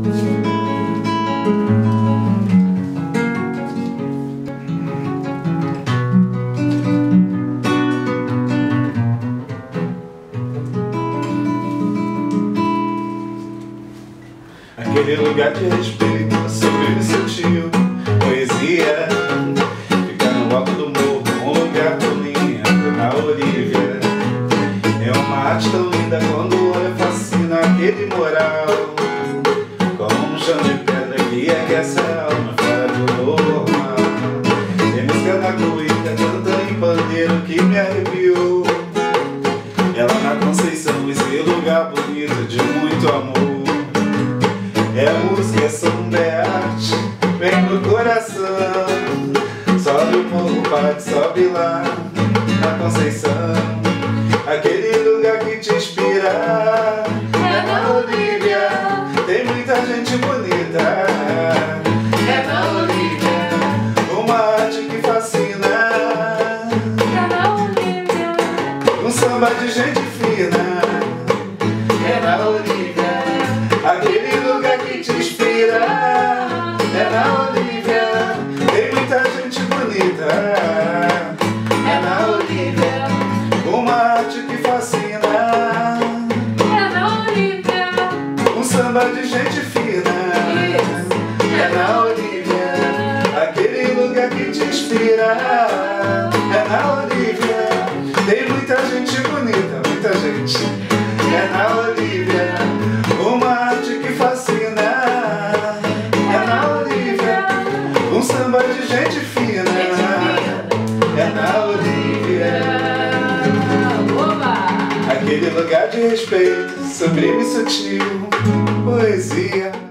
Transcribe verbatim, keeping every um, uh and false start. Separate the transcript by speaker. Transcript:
Speaker 1: Aquele lugar de respeito, sublime sutil, poesia. Fica no alto do morro, um lugar tão lindo na Olívia. É uma arte tão linda quando o olho fascina aquele moral, como um chão de pedra que aquece a alma fora do normal. Tem música na cuíca, canta em pandeiro que me arrepiou. Ela na Conceição, esse lugar bonito de muito amor. É música, é samba, é arte, vem no coração. Sobe o morro, bate, sobe lá na Conceição. Aquele lugar que te inspira é na Olívia. Tem muita gente bonita, é na Olívia. Uma arte que fascina, é na Olívia. Um samba de gente fina, é na Olívia. Aquele lugar que te inspira é na Olívia. Tem muita gente bonita, é na Olívia. Uma arte que fascina, é na Olívia. Um samba de gente fina, é na Olívia. Aquele lugar que te inspira é na Olívia. Tem muita gente bonita, muita gente, é na Olívia. Uma arte que fascina, é na Olívia. Um samba de gente fina, é na Olívia. Aquele lugar de respeito, sublime e sutil, poesia.